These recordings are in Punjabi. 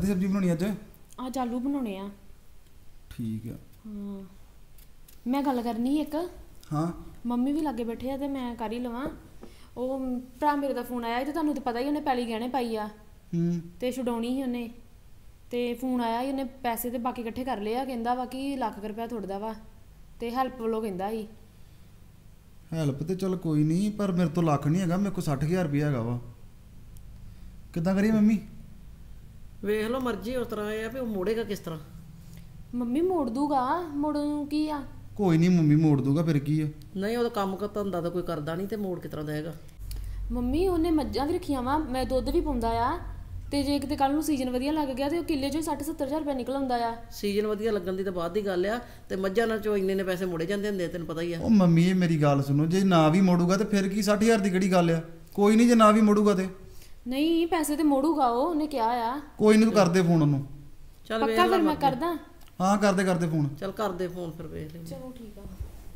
ਕਾਦੀ ਸਬਜ਼ੀ ਬਣਾਉਣੀ ਅੱਜ? ਅੱਜ ਆਲੂ ਬਣਾਉਣੇ ਆ। ਠੀਕ ਆ। ਹਾਂ ਮੈਂ ਗੱਲ ਕਰਨੀ ਇੱਕ। ਹਾਂ ਮੰਮੀ ਵੀ ਲਾਗੇ ਬੈਠੇ ਆ ਤੇ ਮੈਂ ਕਰ ਹੀ ਲਵਾਂ। ਉਹ ਭਰਾ ਮੇਰੇ ਦਾ ਫੋਨ ਆਇਆ ਤੇ ਤੁਹਾਨੂੰ ਤਾਂ ਪਤਾ ਹੀ ਉਹਨੇ ਪੈਲੀ ਗਹਿਣੇ ਪਾਈ ਆ ਤੇ ਛਡਾਉਣੀ ਸੀ ਉਹਨੇ। ਤੇ ਫੋਨ ਆਇਆ ਸੀ ਉਹਨੇ ਪੈਸੇ ਤੇ ਬਾਕੀ ਇਕੱਠੇ ਕਰ ਲਏ ਆ। ਕਹਿੰਦਾ ਵਾ ਕਿ ਲੱਖ ਰੁਪਇਆ ਥੋੜਦਾ ਵਾ ਤੇ ਹੈਲਪ ਵੱਲੋਂ ਕਹਿੰਦਾ ਸੀ। ਹੈਲਪ ਤੇ ਚਲ ਕੋਈ ਨਹੀਂ, ਪਰ ਮੇਰੇ ਤੋਂ ਲੱਖ ਨਹੀਂ ਹੈਗਾ, ਮੇਰੇ ਕੋਲ 60,000 ਰੁਪਇਆ ਹੈਗਾ ਵਾ। ਕਿੱਦਾਂ ਕਰੀਏ ਮੰਮੀ? ਵੇਖ ਲਓ ਮਰਜ਼ੀ ਉਸ ਤਰ੍ਹਾਂ ਇਹ ਆ ਵੀ ਉਹ ਮੋੜੇਗਾ ਕਿਸ ਤਰ੍ਹਾਂ। ਮੰਮੀ ਮੋੜ ਦੂਗਾ, ਮੋੜਨ ਨੂੰ ਕੀ ਆ। ਕੋਈ ਨਹੀਂ ਮੰਮੀ ਮੋੜ ਦੂਗਾ, ਫਿਰ ਕੀ ਆ। ਨਹੀਂ ਉਹਦਾ ਕੰਮ ਧੰਦਾ ਤਾਂ ਕੋਈ ਕਰਦਾ ਨਹੀਂ ਤੇ ਮੋੜ ਕਿਸ ਤਰ੍ਹਾਂ ਦੇਗਾ। ਮੰਮੀ ਉਹਨੇ ਮੱਝਾਂ ਵੀ ਰੱਖੀਆਂ ਵਾ, ਮੈਂ ਦੁੱਧ ਵੀ ਪਾਉਂਦਾ ਆ। ਤੇ ਜੇ ਕਿਤੇ ਕੱਲ ਨੂੰ ਸੀਜ਼ਨ ਵਧੀਆ ਲੱਗ ਗਿਆ ਤੇ ਉਹ ਕਿੱਲੇ 'ਚੋਂ 60-70 ਹਜ਼ਾਰ ਰੁਪਇਆ ਨਿਕਲ ਆਉਂਦਾ ਆ। ਸੀਜ਼ਨ ਵਧੀਆ ਲੱਗਣ ਦੀ ਤਾਂ ਬਾਅਦ ਦੀ ਗੱਲ ਆ, ਤੇ ਮੱਝਾਂ ਨਾਲ ਚੋਂ ਇੰਨੇ ਪੈਸੇ ਮੋੜੇ ਜਾਂਦੇ ਹੁੰਦੇ ਤੈਨੂੰ ਪਤਾ ਹੀ ਆ। ਉਹ ਮੰਮੀ ਇਹ ਮੇਰੀ ਗੱਲ ਸੁਣੋ, ਜੇ ਨਾ ਵੀ ਮੋੜੂਗਾ ਤੇ ਫਿਰ ਕੀ 60,000 ਦੀ ਕਿਹੜੀ ਗੱਲ ਆ। ਕੋਈ ਨਹੀਂ ਜੇ ਨਾ ਵੀ ਮੋੜੂਗਾ ਤੇ ਨਹੀਂ ਪੈਸੇ ਤੇ ਮੋੜੂਗਾ ਉਹ, ਉਹਨੇ ਕਿਹਾ ਆ। ਕੋਈ ਨਹੀਂ ਤੂੰ ਕਰਦੇ ਫੋਨ ਉਹਨੂੰ। ਚੱਲ ਵੇਖ ਪੱਕਾ ਲੈ ਫਿਰ ਮੈਂ ਕਰਦਾ। ਹਾਂ ਕਰਦੇ ਫੋਨ। ਚੱਲ ਕਰਦੇ ਫੋਨ ਫਿਰ ਵੇਖ ਲੈ। ਚਲੋ ਠੀਕ ਆ।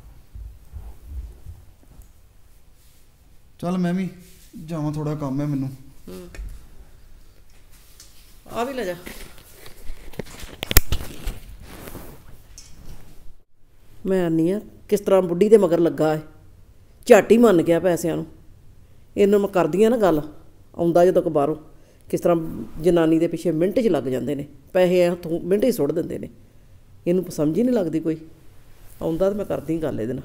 ਚੱਲ ਮੈਂ ਵੀ ਜਾਵਾਂ, ਥੋੜਾ ਕੰਮ ਹੈ ਮੈਨੂੰ। ਆ ਵੀ ਲੈ ਜਾ। ਮੈਂ ਆਨੀ ਆ ਕਿਸ ਤਰ੍ਹਾਂ ਬੁੱਢੀ ਦੇ ਮਗਰ ਲੱਗਾ ਹੈ, ਝੱਟ ਹੀ ਮੰਨ ਗਿਆ ਪੈਸਿਆਂ ਨੂੰ। ਇਹਨੂੰ ਮੈਂ ਕਰਦੀ ਆ ਨਾ ਗੱਲ, ਆਉਂਦਾ ਜਦੋਂ ਕੋ ਬਾਹਰੋਂ ਕਿਸ ਤਰ੍ਹਾਂ ਜਨਾਨੀ ਦੇ ਪਿੱਛੇ ਮਿੰਟ 'ਚ ਲੱਗ ਜਾਂਦੇ ਨੇ, ਪੈਸੇ ਹੱਥੋਂ ਮਿੰਟ 'ਚ ਸੁੱਟ ਦਿੰਦੇ ਨੇ। ਇਹਨੂੰ ਸਮਝ ਹੀ ਨਹੀਂ ਲੱਗਦੀ ਕੋਈ। ਆਉਂਦਾ ਤਾਂ ਮੈਂ ਕਰਦੀ ਗੱਲ ਇਹਦੇ ਨਾਲ।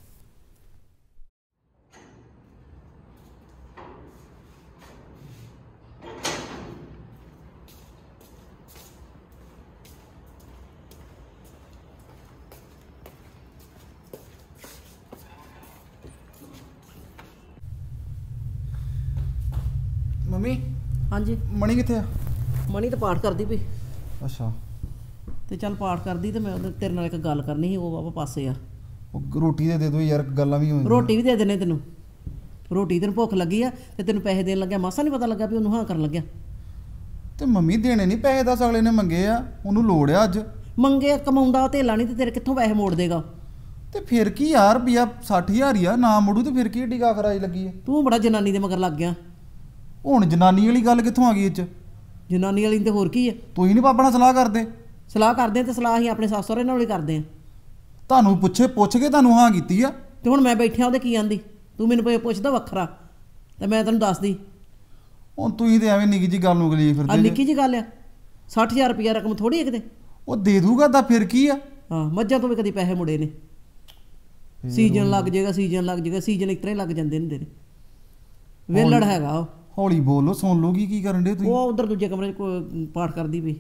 ਮੰਮੀ ਹਾਂਜੀ ਮਣੀ ਕਿੱਥੇ ਆ? ਮਣੀ ਤਾਂ ਪਾਠ ਕਰਦੀ ਪਈ। ਅੱਛਾ ਤੇ ਚੱਲ ਪਾਠ ਕਰਦੀ ਤੇ ਮੈਂ ਤੇਰੇ ਨਾਲ ਇੱਕ ਗੱਲ ਕਰਨੀ ਸੀ। ਉਹ ਬਾਬਾ ਪਾਸੇ ਆ। ਉਹ ਰੋਟੀ ਦੇ ਦਿਓ ਯਾਰ, ਗੱਲਾਂ ਵੀ ਹੋਈਆਂ। ਰੋਟੀ ਵੀ ਦੇ ਦੇਣੇ ਤੈਨੂੰ। ਰੋਟੀ ਤੈਨੂੰ ਭੁੱਖ ਲੱਗੀ ਆ ਤੇ ਤੈਨੂੰ ਪੈਸੇ ਦੇਣ ਲੱਗਿਆ ਮਾਸਾ ਨਹੀਂ ਪਤਾ ਲੱਗਾ ਵੀ ਉਹਨੂੰ ਹਾਂ ਕਰਨ ਲੱਗਿਆ। ਤੇ ਮੰਮੀ ਦੇਣੇ ਨਹੀਂ ਪੈਸੇ, ਤਾਂ ਅਗਲੇ ਨੇ ਮੰਗੇ ਆ, ਉਹਨੂੰ ਲੋੜ ਆ ਅੱਜ। ਮੰਗੇ ਕਮਾਉਂਦਾ ਧੇਲਾ ਨਹੀਂ ਤੇ ਤੇਰੇ ਕਿੱਥੋਂ ਪੈਸੇ ਮੋੜ ਦੇਗਾ। ਤੇ ਫਿਰ ਕੀ ਯਾਰ, ਰੁਪਈਆ 60,000 ਹੀ ਆ, ਨਾ ਮੋੜੂ ਤੇ ਫਿਰ ਕੀ ਏਡੀ ਖਰਾਈ ਲੱਗੀ ਹੈ। ਤੂੰ ਬੜਾ ਜਨਾਨੀ ਦੇ ਮਗਰ ਲੱਗ ਗਿਆ। ਹੁਣ ਜਨਾਨੀ ਵਾਲੀ ਗੱਲ ਕਿੱਥੋਂ ਆ ਗਈ ਇਹ 'ਚ? ਜਨਾਨੀ ਵਾਲੀ ਤੇ ਹੋਰ ਕੀ ਆ। ਤੁਸੀਂ ਨਹੀਂ ਪਾਪਾ ਨਾਲ ਸਲਾਹ ਕਰਦੇ? ਸਲਾਹ ਕਰਦੇ ਤੇ ਸਲਾਹ ਅਸੀਂ ਆਪਣੇ ਸੱਸ ਸਹੁਰੇ ਨਾਲ ਹੀ ਕਰਦੇ ਆ। ਤੁਹਾਨੂੰ ਪੁੱਛ ਕੇ ਤੁਹਾਨੂੰ ਹਾਂ ਕੀਤੀ ਆ। ਤੇ ਹੁਣ ਮੈਂ ਬੈਠਿਆ ਉਹਦੇ ਕੀ ਆਂਦੀ, ਤੂੰ ਮੈਨੂੰ ਪੁੱਛਦਾ ਵੱਖਰਾ ਤੇ ਮੈਂ ਤੈਨੂੰ ਦੱਸਦੀ। ਹੁਣ ਤੁਸੀਂ ਤੇ ਐਵੇਂ ਨਿੱਕੀ ਜੀ ਗੱਲ ਨੂੰ ਗਲੀ ਆ ਫਿਰਦੇ ਨਿੱਕੀ ਜੀ ਗੱਲ ਆ। 60,000 ਰੁਪਇਆ ਰਕਮ ਥੋੜੀ ਹੈ ਕਿਤੇ। ਉਹ ਦੇ ਦੂਗਾ ਤਾਂ ਫਿਰ ਕੀ ਆ। ਹਾਂ ਮੱਝਾਂ ਤੋਂ ਵੀ ਕਦੀ ਪੈਸੇ ਮੁੜੇ ਨੇ। ਸੀਜ਼ਨ ਲੱਗ ਜਾਏਗਾ, ਸੀਜ਼ਨ ਲੱਗ ਜਾਏਗਾ, ਸੀਜ਼ਨ ਇਸ ਤਰ੍ਹਾਂ ਹੀ ਲੱਗ ਜਾਂਦੇ ਹੁੰਦੇ ਨੇ। ਵੇਲੜ ਹੈਗਾ ਉਹ। ਹੌਲੀ ਬੋਲੋ, ਸੁਣ ਲੋਗੀ ਕੀ ਕਰਨ ਦੇ ਤੁਸੀਂ। ਉਹ ਉਧਰ ਦੂਜੇ ਕਮਰੇ 'ਚ ਪਾਠ ਕਰਦੀ ਪਈ।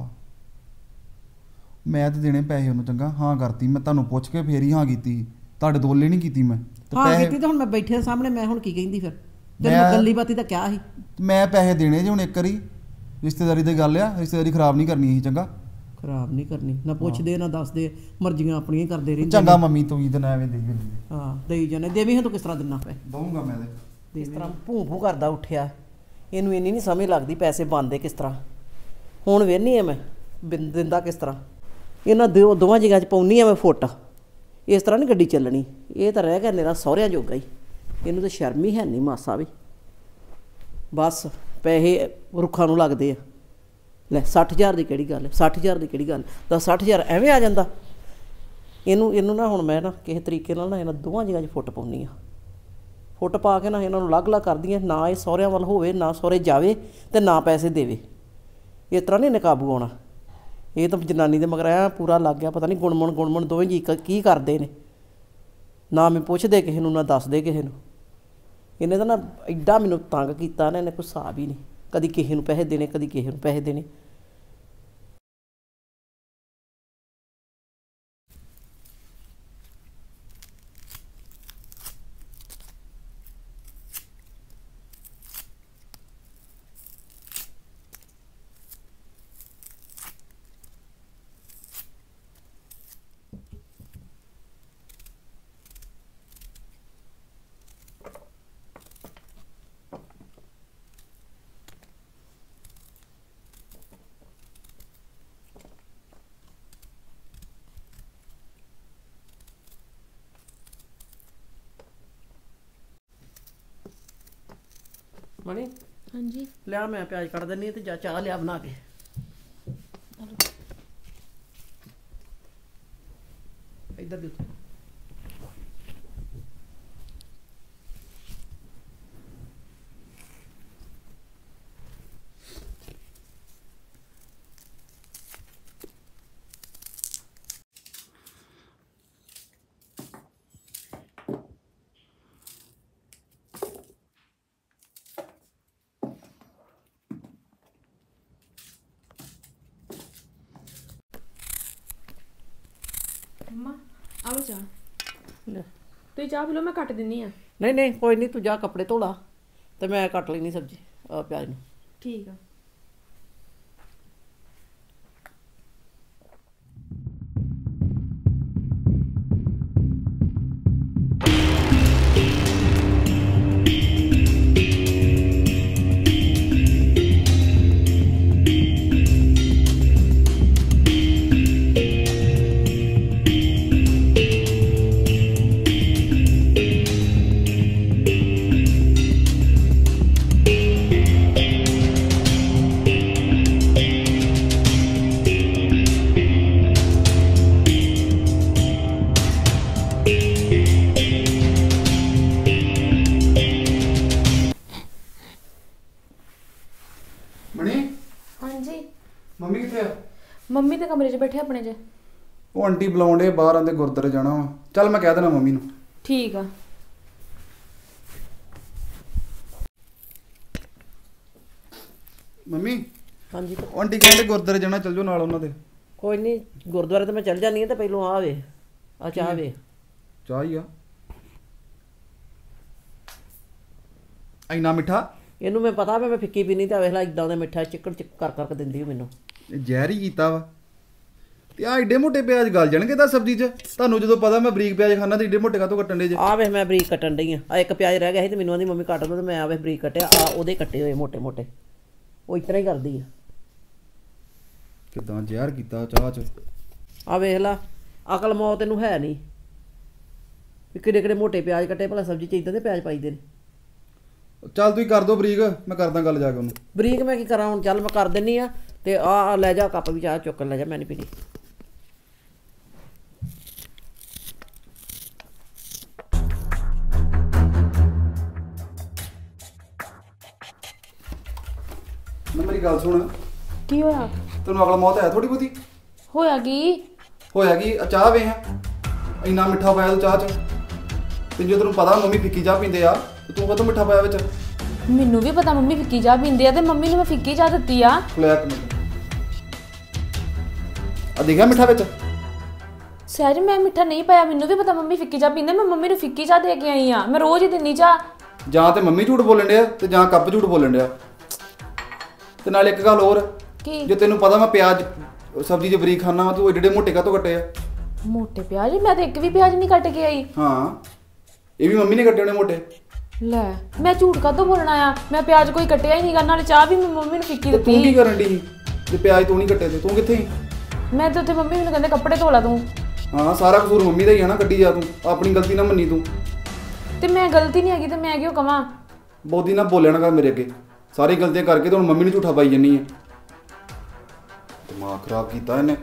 ਮੈਂ ਤੇ ਦੇਣੇ ਪੈਸੇ ਉਹਨੂੰ, ਚੰਗਾ ਹਾਂ ਕਰਤੀ ਮੈਂ, ਤੁਹਾਨੂੰ ਪੁੱਛ ਕੇ ਫੇਰ ਹੀ ਹਾਂ ਕੀਤੀ। ਤੁਹਾਡੇ ਦੋਲੇ ਨਹੀਂ ਕੀਤੀ ਮੈਂ। ਹਾਂ ਕੀਤੀ ਤੇ ਹੁਣ ਮੈਂ ਬੈਠੇ ਸਾਹਮਣੇ, ਮੈਂ ਹੁਣ ਕੀ ਕਹਿੰਦੀ ਫਿਰ? ਤੈਨੂੰ ਗੱਲੀ ਬਾਤੀ ਤਾਂ ਕਿਹਾ ਸੀ ਮੈਂ ਪੈਸੇ ਦੇਣੇ ਜੇ ਹੁਣ ਇੱਕ ਵਾਰੀ। ਰਿਸ਼ਤੇਦਾਰੀ ਦੀ ਗੱਲ ਆ, ਰਿਸ਼ਤੇਦਾਰੀ ਖਰਾਬ ਨਹੀਂ ਕਰਨੀ ਸੀ, ਚੰਗਾ। ਖਰਾਬ ਨਹੀਂ ਕਰਨੀ, ਨਾ ਪੁੱਛਦੇ ਨਾ ਦੱਸਦੇ, ਮਰਜ਼ੀਆਂ ਆਪਣੀਆਂ ਹੀ ਕਰਦੇ ਰਹਿੰਦੇ। ਚੰਗਾ ਮੰਮੀ ਤੂੰ ਹੀ ਤਾਂ ਐਵੇਂ ਦੇਈ ਜਾਂਦੀ। ਹਾਂ ਦੇਈ ਜਾਣੇ, ਦੇਵੀਂ ਤੂੰ ਕਿਸ ਤਰ੍ਹਾਂ ਦਿੰਨਾ ਪਏ? ਦਊਂਗਾ ਮੈਂ ਤੇ। ਇਸ ਤਰ੍ਹਾਂ ਭੂੰ ਕਰਦਾ ਉੱਠਿਆ। ਇਹਨੂੰ ਇੰਨੀ ਨਹੀਂ ਸਮਝ ਲੱਗਦੀ ਪੈਸੇ ਬਣਦੇ ਕਿਸ ਤਰ੍ਹਾਂ। ਹੁਣ ਵੇਹਨੀ ਆ ਮੈਂ ਦਿੰਦਾ ਕਿਸ ਤਰ੍ਹਾਂ। ਇਹਨਾਂ ਦੋਵਾਂ ਜਗ੍ਹਾ 'ਚ ਪਾਉਂਦੀ ਆ ਮੈਂ ਫੁੱਟ। ਇਸ ਤਰ੍ਹਾਂ ਨਹੀਂ ਗੱਡੀ ਚੱਲਣੀ। ਇਹ ਤਾਂ ਰਹਿ ਗਿਆ ਮੇਰਾ ਸਹੁਰਿਆਂ ਜੋਗਾ ਹੀ। ਇਹਨੂੰ ਤਾਂ ਸ਼ਰਮ ਹੀ ਹੈ ਨਹੀਂ ਮਾਸਾ ਵੀ। ਬਸ ਪੈਸੇ ਰੁੱਖਾਂ ਨੂੰ ਲੱਗਦੇ ਆ। ਲੈ 60,000 ਦੀ ਕਿਹੜੀ ਗੱਲ ਹੈ? 60,000 ਦੀ ਕਿਹੜੀ ਗੱਲ? ਤਾਂ 60,000 ਐਵੇਂ ਆ ਜਾਂਦਾ। ਇਹਨੂੰ ਨਾ ਹੁਣ ਮੈਂ ਨਾ ਕਿਸੇ ਤਰੀਕੇ ਨਾਲ ਨਾ ਇਹਨਾਂ ਦੋਵਾਂ ਜਗ੍ਹਾ 'ਚ ਫੁੱਟ ਪਾਉਂਦੀ ਆ। ਫੁੱਟ ਪਾ ਕੇ ਨਾ ਇਹਨਾਂ ਨੂੰ ਅਲੱਗ-ਅਲੱਗ ਕਰਦੀ ਆ। ਨਾ ਇਹ ਸਹੁਰਿਆਂ ਵੱਲ ਹੋਵੇ, ਨਾ ਸਹੁਰੇ ਜਾਵੇ ਅਤੇ ਨਾ ਪੈਸੇ ਦੇਵੇ। ਇਸ ਤਰ੍ਹਾਂ ਨਹੀਂ ਇਹਨੇ ਕਾਬੂ ਆਉਣਾ। ਇਹ ਤਾਂ ਜਨਾਨੀ ਦੇ ਮਗਰ ਐਂ ਪੂਰਾ ਲੱਗ ਗਿਆ। ਪਤਾ ਨਹੀਂ ਗੁਣਮਣ ਦੋਵੇਂ ਜੀ ਕੀ ਕਰਦੇ ਨੇ। ਨਾ ਮੈਂ ਪੁੱਛਦੇ ਕਿਸੇ ਨੂੰ, ਨਾ ਦੱਸਦੇ ਕਿਸੇ ਨੂੰ। ਇਹਨੇ ਤਾਂ ਨਾ ਐਡਾ ਮੈਨੂੰ ਤੰਗ ਕੀਤਾ ਨਾ, ਇਹਨੇ ਕੋਈ ਹਿਸਾਬ ਹੀ ਨਹੀਂ। ਕਦੀ ਕਿਸੇ ਨੂੰ ਪੈਸੇ ਦੇਣੇ, ਕਦੀ ਕਿਸੇ ਨੂੰ ਪੈਸੇ ਦੇਣੇ। ਮਣੀ ਹਾਂਜੀ ਲਿਆ, ਮੈਂ ਪਿਆਜ਼ ਕੱਢ ਦਿੰਦੀ ਹਾਂ ਤੇ ਜਾ ਚਾਹ ਲਿਆ ਬਣਾ ਕੇ। ਇੱਧਰ ਦੀ ਉੱਥੇ ਮੰਮਾ ਆਓ ਚਾਹ ਲੈ। ਤੁਸੀਂ ਚਾਹ ਪੀ ਲਓ, ਮੈਂ ਕੱਟ ਦਿੰਨੀ ਆ। ਨਹੀਂ ਨਹੀਂ ਕੋਈ ਨਹੀਂ, ਤੂੰ ਜਾ ਕੱਪੜੇ ਧੋ ਲਾ ਤੇ ਮੈਂ ਕੱਟ ਲੈਣੀ ਸਬਜ਼ੀ ਪਿਆਜ਼ ਨੂੰ। ਠੀਕ ਆ। ਮਣੀ ਹਾਂਜੀ ਮੰਮੀ ਕਿੱਥੇ ਆ? ਮੰਮੀ ਤੇ ਕਮਰੇ 'ਚ ਬੈਠੇ ਆਪਣੇ 'ਚ। ਉਹ ਆਂਟੀ ਬੁਲਾਉਂਦੇ ਬਾਹਰ, ਆਂਦੇ ਗੁਰਦੁਆਰੇ ਜਾਣਾ ਵਾ। ਚੱਲ ਮੈਂ ਕਹਿ ਦੇਣਾ ਮੰਮੀ ਨੂੰ। ਠੀਕ ਆ। ਮੰਮੀ ਹਾਂਜੀ ਉਹ ਆਂਟੀ ਕਹਿੰਦੇ ਗੁਰਦੁਆਰੇ ਜਾਣਾ, ਚੱਲ ਜਾਓ ਨਾਲ ਉਹਨਾਂ ਦੇ। ਕੋਈ ਨਹੀਂ, ਗੁਰਦੁਆਰੇ ਤੇ ਮੈਂ ਚੱਲ ਜਾਂਦੀ ਹਾਂ ਤੇ ਪਹਿਲੋਂ ਆ ਵੇ ਆ ਚਾਹ ਵੇ। ਚਾਹ ਹੀ ਆ ਇੰਨਾ ਮਿੱਠਾ? ਇਹਨੂੰ ਮੈਂ ਪਤਾ ਮੈਂ ਫਿੱਕੀ ਪੀਣੀ ਤਾਂ ਵੇਖ ਲੈ ਇਦਾਂ ਦਾ ਮਿੱਠਾ ਚਿੱਕੜ ਚਿੱਕ ਕਰ ਕਰਕੇ ਦਿੰਦੀ ਉਹ ਮੈਨੂੰ। ਇਹ ਜ਼ਹਿਰ ਹੀ ਕੀਤਾ ਵਾ। ਤੇ ਆ ਏਡੇ ਮੋਟੇ ਪਿਆਜ਼ ਗਲ ਜਾਣਗੇ ਤਾਂ ਸਬਜ਼ੀ 'ਚ? ਤੁਹਾਨੂੰ ਜਦੋਂ ਪਤਾ ਮੈਂ ਬਰੀਕ ਪਿਆਜ਼ ਖਾਣਾ ਤੇ ਏਡੇ ਮੋਟੇ ਕਾਹਤੋਂ ਕੱਟਣ ਦੇ ਜੇ? ਆ ਵੇਖ ਮੈਂ ਬਰੀਕ ਕੱਟਣ ਡਈ ਆ ਇੱਕ ਪਿਆਜ਼ ਰਹਿ ਗਿਆ ਸੀ ਤੇ ਮੈਨੂੰ ਆਂਦੀ ਮੰਮੀ ਕੱਟ ਦੋ ਤੇ ਮੈਂ ਆ ਵੇਖ ਬਰੀਕ ਕੱਟਿਆ। ਆ ਉਹਦੇ ਕੱਟੇ ਹੋਏ ਮੋਟੇ ਮੋਟੇ, ਉਹ ਇਤਨਾ ਹੀ ਕਰਦੀ ਆ। ਕਿਦਾਂ ਜ਼ਹਿਰ ਕੀਤਾ ਚਾਹ 'ਚ? ਆ ਵੇਖ ਲਾ, ਅਕਲ ਮੌਤ ਇਹਨੂੰ ਹੈ ਨਹੀਂ ਵੀ ਕਿਹੜੇ ਕਿਹੜੇ ਮੋਟੇ ਪਿਆਜ਼ ਕੱਟੇ ਭਲਾ ਸਬਜ਼ੀ 'ਚ ਇਦਾਂ ਦੇ ਪਿਆਜ਼ ਪਾਈਦੇ ਨੇ। ਚੱਲ ਤੁਸੀਂ ਕਰ ਦੋ ਬਰੀਕ, ਮੈਂ ਕਰਦਾ ਗੱਲ ਜਾ ਕੇ ਉਹਨੂੰ। ਬਰੀਕ ਮੈਂ ਕੀ ਕਰਾਂ ਹੁਣ? ਚੱਲ ਮੈਂ ਕਰ ਦਿੰਨੀ ਆ ਤੇ ਆ ਲੈ ਜਾ ਕੱਪ ਵੀ ਚਾਹ ਚੁੱਕਣ ਲੈ ਜਾ, ਮੈਂ ਨਹੀਂ ਪੀਣੀ। ਨਾ ਮੇਰੀ ਗੱਲ ਸੁਣ, ਕੀ ਹੋਇਆ? ਤੈਨੂੰ ਅਕਲ ਮੌਤ ਹੈ ਥੋੜੀ ਬਹੁਤੀ? ਹੋਇਆ ਕੀ? ਹੋਇਆ ਕੀ? ਆ ਚਾਹ ਵੇ ਹੈ ਇੰਨਾ ਮਿੱਠਾ ਪਾਇਆ ਤੂੰ ਚਾਹ 'ਚ। ਤੇ ਜੇ ਤੈਨੂੰ ਪਤਾ ਮੰਮੀ ਫਿੱਕੀ ਚਾਹ ਪੀਂਦੇ ਆ ਤੇ ਤੂੰ ਕਦੋਂ ਮਿੱਠਾ ਪਾਇਆ ਵਿੱਚ? ਮੈਨੂੰ ਵੀ ਪਤਾ ਮੰਮੀ ਫਿੱਕੀ ਚਾਹ ਪੀਂਦੇ ਆ ਤੇ ਮੰਮੀ ਨੂੰ ਮੈਂ ਫਿੱਕੀ ਚਾਹ ਦਿੱਤੀ ਆ। ਲੈ ਇੱਕ ਮਿੰਟ, ਆ ਦੇਖਿਆ ਮਿੱਠਾ ਵਿੱਚ? ਸਹਿਜ ਮੈਂ ਮਿੱਠਾ ਨਹੀਂ ਪਾਇਆ, ਮੈਨੂੰ ਵੀ ਪਤਾ ਮੰਮੀ ਫਿੱਕੀ ਚਾਹ ਪੀਂਦੇ। ਮੈਂ ਮੰਮੀ ਨੂੰ ਫਿੱਕੀ ਚਾਹ ਦੇ ਕੇ ਆਈ ਆ, ਮੈਂ ਰੋਜ਼ ਹੀ ਦਿੰਨੀ ਚਾਹ। ਜਾਂ ਤੇ ਮੰਮੀ ਝੂਠ ਬੋਲਣ ਡਿਆ ਤੇ ਜਾਂ ਕੱਪ ਝੂਠ ਬੋਲਣ ਡਿਆ। ਤੇ ਨਾਲ ਇੱਕ ਗੱਲ ਹੋਰ, ਕੀ? ਜੇ ਤੈਨੂੰ ਪਤਾ ਮੈਂ ਪਿਆਜ਼ ਸਬਜ਼ੀ 'ਚ ਬਰੀਕ ਖਾਣਾ ਵਾ, ਤੂੰ ਏਡੇ ਮੋਟੇ ਕਾਹਤੋਂ ਕੱਟੇ ਆ? ਮੋਟੇ ਪਿਆਜ਼? ਮੈਂ ਤਾਂ ਇੱਕ ਵੀ ਪਿਆਜ਼ ਨਹੀਂ ਕੱਟ ਕੇ ਆਈ। ਹਾਂ, ਇਹ ਵੀ ਮੰਮੀ ਨੇ ਕੱਟੇ ਹੋਣੇ ਮੋਟੇ। ਲੈ ਮੈਂ ਝੂਠ ਕਾਹਤੋਂ ਬੋਲਣਾ ਆ? ਮੈਂ ਪਿਆਜ਼ ਕੋਈ ਕੱਟਿਆ ਹੀ ਨਹੀਂਗਾ, ਨਾਲੇ ਚਾਹ ਵੀ ਮੈਂ ਮੰਮੀ ਨੂੰ ਫਿੱਕੀ ਤੇ ਤੂੰ ਕੀ ਦਿੱਤੀ। ਕਰਨ ਡਈ? ਜੇ ਪਿਆਜ਼ ਤੂੰ ਨਹੀਂ ਕੱਟੇ ਤੇ ਤੂੰ ਕਿੱਥੇ ਸੀ? ਮੈਂ ਤਾਂ ਉੱਥੇ ਮੰਮੀ ਮੈਨੂੰ ਕਹਿੰਦੇ ਕੱਪੜੇ ਧੋ ਲਾ ਤੂੰ। ਹਾਂ, ਸਾਰਾ ਕਸੂਰ ਮੰਮੀ ਦਾ ਹੀ ਆ ਨਾ, ਕੱਢੀ ਜਾ ਤੂੰ। ਆਪਣੀ ਗਲਤੀ ਨਾ ਮੰਨੀ ਤੂੰ। ਤੇ ਮੈਂ ਗਲਤੀ ਨਹੀਂ ਹੈਗੀ ਤੇ ਮੈਂ ਕਿਉਂ ਕਵਾਂ? ਬਹੁਤੀ ਨਾ ਬੋਲਿਆ ਨਾ ਕਰ ਮੇਰੇ ਅੱਗੇ। ਸਾਰੀ ਗਲਤੀਆਂ ਕਰਕੇ ਤੇ ਹੁਣ ਮੰਮੀ ਨੂੰ ਝੂਠਾ ਪਾਈ ਜੰਨੀ ਹੈ। ਦਿਮਾਗ ਖਰਾਬ ਕੀਤਾ ਇਹਨੇ।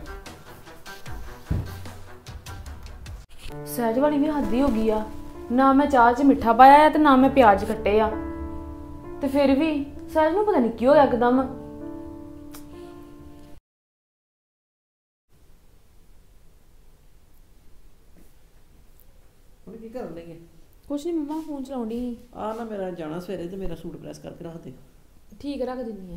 ਸਹਿਜ ਵਾਲੀ ਵੀ ਹੱਦ ਹੀ ਹੋ ਗਈ ਆ। ਨਾ ਮੈਂ ਚਾਹ 'ਚ ਮਿੱਠਾ ਪਾਇਆ ਆ ਤੇ ਨਾ ਮੈਂ ਪਿਆਜ਼ ਕੱਟੇ ਆ, ਤੇ ਫਿਰ ਵੀ ਸਹਿਜ ਨੂੰ ਪਤਾ ਨਹੀਂ ਕੀ ਹੋਇਆ ਇੱਕਦਮ। ਹੁਣ ਕੀ ਕਰਨ ਲੱਗੇ? ਕੁਛ ਨਹੀਂ ਮੰਮਾ, ਫੋਨ ਚਲਾਉਂਦੀ ਸੀ। ਆ ਨਾ ਮੇਰਾ ਜਾਣਾ ਸਵੇਰੇ ਤੇ ਮੇਰਾ ਸੂਟ ਪ੍ਰੈਸ ਕਰਕੇ ਰੱਖ ਦੇ। ਠੀਕ ਰੱਖ ਦਿੰਨੀ ਆ।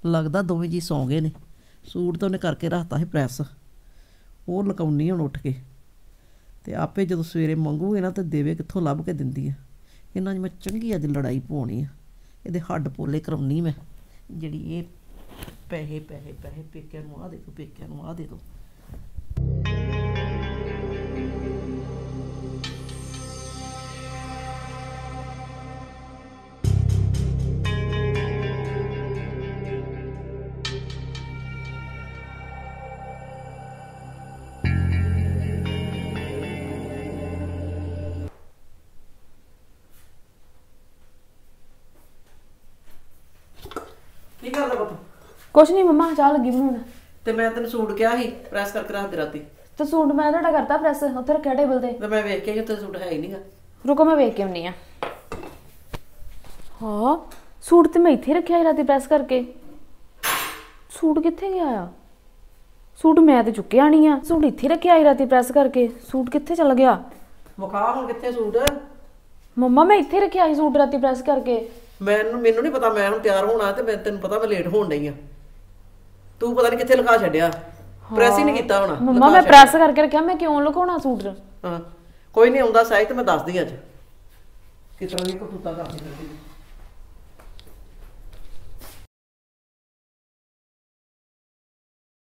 ਲੱਗਦਾ ਦੋਵੇਂ ਜੀ ਸੌਂ ਗਏ ਨੇ। ਸੂਟ ਤਾਂ ਉਹਨੇ ਕਰਕੇ ਰੱਖਤਾ ਸੀ ਪ੍ਰੈਸ, ਉਹ ਲਕਾਉਣੀ ਹੁਣ ਉੱਠ ਕੇ, ਤੇ ਆਪੇ ਜਦੋਂ ਸਵੇਰੇ ਮੰਗੂਗੇ ਨਾ ਤੇ ਦੇਵੇ ਕਿੱਥੋਂ ਲੱਭ ਕੇ ਦਿੰਦੀ ਆ। ਇਹਨਾਂ 'ਚ ਮੈਂ ਚੰਗੀ ਅੱਜ ਲੜਾਈ ਪਾਉਣੀ ਆ, ਇਹਦੇ ਹੱਡ ਪੋਲੇ ਕਰਾਉਣੀ ਮੈਂ। ਜਿਹੜੀ ਇਹ ਪੈਸੇ ਪੈਸੇ ਪੈਸੇ ਪੇਕਿਆਂ ਨੂੰ ਆਹ ਦੇ ਦਿਓ, ਪੇਕਿਆਂ ਨੂੰ ਆਹ ਦੇ ਦਿਓ। ਕੀ ਕਰਦਾ ਪੁੱਤ? ਕੁਛ ਨਹੀਂ ਮੰਮਾ, ਚਾਹ ਲੱਗੀ ਬਣਾਉਣ। ਤੇ ਮੈਂ ਤੈਨੂੰ ਸੂਟ ਕਿਹਾ ਸੀ ਪ੍ਰੈਸ ਕਰਕੇ ਰੱਖ ਦੇ ਰਾਤੀ, ਤੇ ਸੂਟ ਮੈਂ ਤੁਹਾਡਾ ਕਰਤਾ ਪ੍ਰੈਸ, ਉੱਥੇ ਰੱਖਿਆ ਟੇਬਲ ਤੇ। ਤੇ ਮੈਂ ਵੇਖ ਕੇ ਆਈ ਉੱਥੇ ਸੂਟ ਹੈ ਹੀ ਨਹੀਂਗਾ। ਰੁਕੋ ਮੈਂ ਵੇਖ ਕੇ ਆਉਣੀ ਆ। ਹਾਂ, ਸੂਟ ਤੇ ਮੈਂ ਇੱਥੇ ਰੱਖਿਆ ਸੀ ਰਾਤੀ ਪ੍ਰੈਸ ਕਰਕੇ। ਸੂਟ ਕਿੱਥੇ ਗਿਆ ਆ? ਸੂਟ ਮੈਂ ਤੇ ਚੁੱਕਿਆ ਨਹੀਂ ਆ। ਸੂਟ ਇੱਥੇ ਰੱਖਿਆ ਸੀ ਰਾਤੀ ਪ੍ਰੈਸ ਕਰਕੇ, ਸੂਟ ਕਿੱਥੇ ਚਲ ਗਿਆ? ਵਿਖਾ ਹੁਣ ਕਿੱਥੇ ਸੂਟ? ਮੰਮਾ ਮੈਂ ਇੱਥੇ ਰੱਖਿਆ ਸੀ ਸੂਟ ਰਾਤੀ ਪ੍ਰੈਸ ਕਰਕੇ। ਮੈਨੂੰ ਨਹੀਂ ਪਤਾ, ਮੈਂ ਹੁਣ ਤਿਆਰ ਹੋਣਾ ਤੇ ਮੈਂ ਤੈਨੂੰ ਪਤਾ ਮੈਂ ਲੇਟ ਹੋਣ ਡਈ ਆ। ਤੂੰ ਪਤਾ ਨਹੀਂ ਕਿੱਥੇ ਲਗਾ ਛੱਡਿਆ, ਪ੍ਰੈਸ ਹੀ ਨਹੀਂ ਕੀਤਾ ਹੋਣਾ। ਮੰਮਾ ਮੈਂ ਪ੍ਰੈਸ ਕਰਕੇ ਰੱਖਿਆ, ਮੈਂ ਕਿਉਂ ਲੁਕਾਉਣਾ ਸੂਟ? ਹਾਂ ਕੋਈ ਨਹੀਂ, ਆਉਂਦਾ ਸਾਈ ਤੇ ਮੈਂ ਦੱਸਦੀ ਅੱਜ ਕਿਸ ਤਰ੍ਹਾਂ ਦੀ ਕਪੂਤਾ ਕਰਦੀ।